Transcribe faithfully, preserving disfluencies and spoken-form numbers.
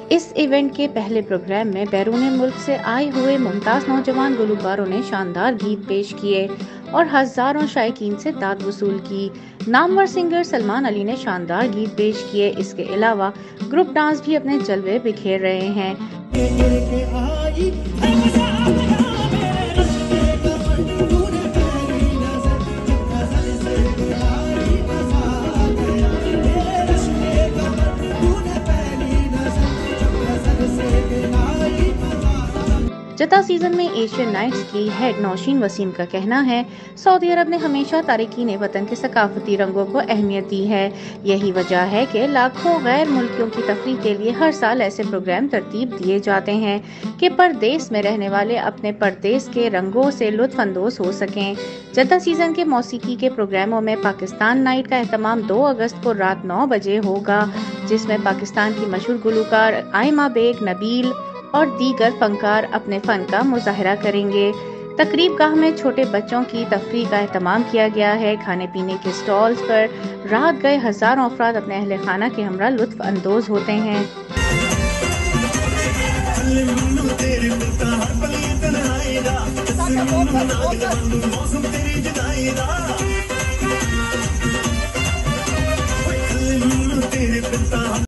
इस इवेंट के पहले प्रोग्राम में बैरून मुल्क से आए हुए मुमताज नौजवान गुलकारों ने शानदार गीत पेश किए और हजारों शायकीन से दाद वसूल की। नामवर सिंगर सलमान अली ने शानदार गीत पेश किए। इसके अलावा ग्रुप डांस भी अपने जलवे बिखेर रहे हैं। जद्दा सीजन में एशियन नाइट्स की हेड नौशीन वसीम का कहना है, सऊदी अरब ने हमेशा तारिकीन वतन के सकाफती रंगों को अहमियत दी है। यही वजह है कि लाखों गैर मुल्कियों की तफरीह के लिए हर साल ऐसे प्रोग्राम तरतीब दिए जाते हैं कि परदेश में रहने वाले अपने परदेश के रंगों से लुत्फ अंदोज हो सकें। जद्दा सीजन के मौसीकी के प्रोग्रामों में पाकिस्तान नाइट का एहतमाम दो अगस्त को रात नौ बजे होगा, जिसमें पाकिस्तान की मशहूर गुलकार आयमा बेग, नबील और दीगर फनकार अपने फन का मुजाहरा करेंगे। तकरीब गाह में छोटे बच्चों की तफरीह का एहतमाम किया गया है। खाने पीने के स्टॉल्स पर रात गए हजारों अफराद अपने अहले खाना के हमरा लुत्फ अंदोज होते हैं।